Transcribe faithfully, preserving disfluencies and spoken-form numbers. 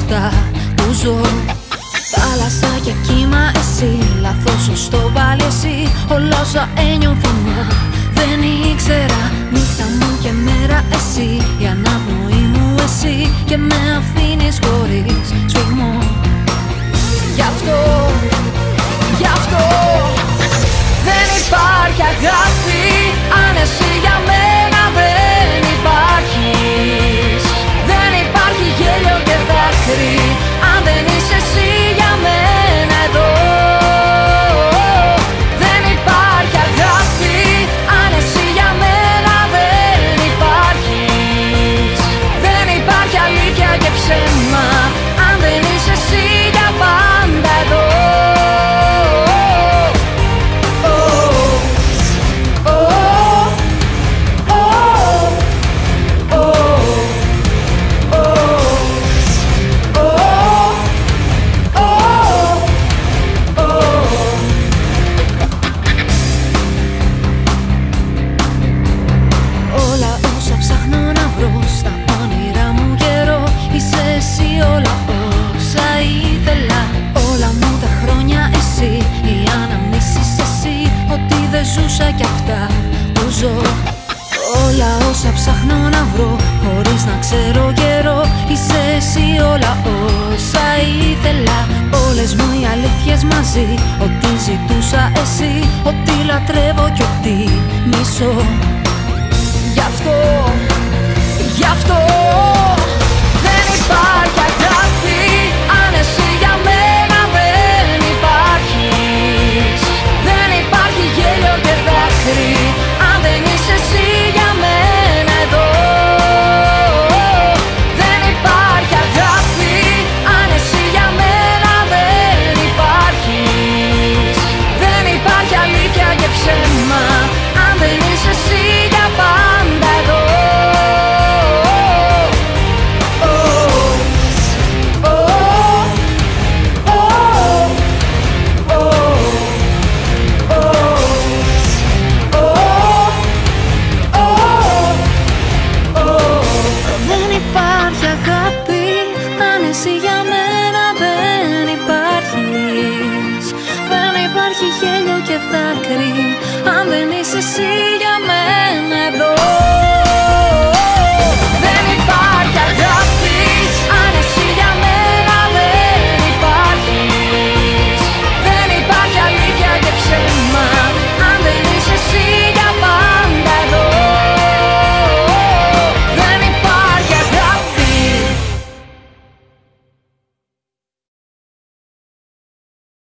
αυτά που ζω. Θάλασσα και κύμα εσύ, λάθος σωστό πάλι εσύ. Όλα όσα ένιωθα μα δεν ήξερα. Νύχτα μου και μέρα εσύ, η αναπνοή μου εσύ. Και με αφήνεις χωρίς σφιγμό. Γι' αυτό, γι' αυτό δεν υπάρχει αγάπη αν εσύ για μένα δεν υπάρχεις. Δεν υπάρχει γέλιο και δάκρυ αν δεν είσαι εσύ για μένα εδώ. Δεν υπάρχει αγάπη αν εσύ για μένα δεν υπάρχεις. Δεν υπάρχει αλήθεια και ψέμα αν δεν είσαι εσύ για πάντα εδώ. Ζούσα κι αυτά που ζω. Όλα όσα ψάχνω να βρω χωρίς να ξέρω καιρό. Είσαι εσύ όλα όσα ήθελα. Όλες μου οι αλήθειες μαζί. Ό,τι ζητούσα εσύ. Ό,τι λατρεύω κι ό,τι μισώ. Γι' αυτό, γι' αυτό δεν υπάρχει